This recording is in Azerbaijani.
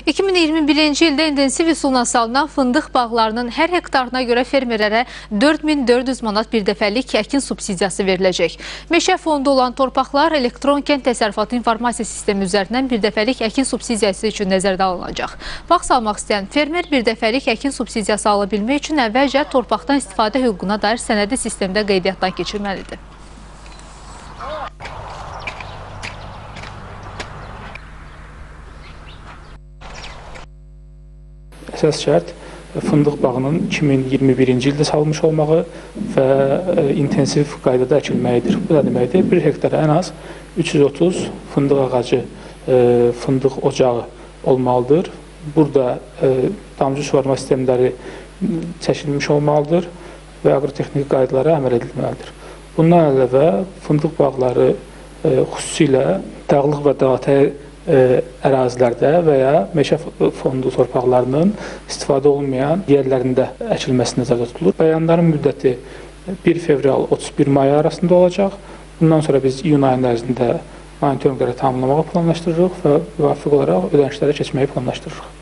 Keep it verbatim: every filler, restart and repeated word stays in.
iki min iyirmi birinci ildə intensiv üsulla salınan fındıq bağlarının hər hektarına görə fermerlərə dörd min dörd yüz manat bir dəfəlik əkin subsidiyası veriləcək. Meşə fondu olan torpaqlar elektron kənd təsərrüfatı informasiya sistemi üzərindən bir dəfəlik əkin subsidiyası üçün nəzərdə alınacaq. Bağ salmaq istəyən fermer bir dəfəlik əkin subsidiyası ala bilmək üçün əvvəlcə torpaqdan istifadə hüququna dair sənədi sistemdə qeydiyyatdan keçirməlidir. Əsas şərt fındıq bağının iki min iyirmi birinci ildə salınmış olmağı və intensiv qaydada əkilməyidir. Bu da deməkdir, bir hektara ən az üç yüz otuz fındıq ağacı, fındıq ocağı olmalıdır. Burada damcı suvarma sistemləri çəkilmiş olmalıdır və aqrotexniki qaydalara əməl edilməlidir. Bundan əlavə fındıq bağları xüsusilə dağlıq və dağətəyi ərazilərdə və ya meşə fondu torpaqlarının istifadə olunmayan yerlərində əkilməsi nəzərdə tutulur. Bəyanların müddəti bir fevral otuz bir may arasında olacaq. Bundan sonra biz iyun ayının ərzində monitorinqləri tamamlamağı planlaşdırırıq və müvafiq olaraq ödənişlərə keçməyi planlaşdırırıq.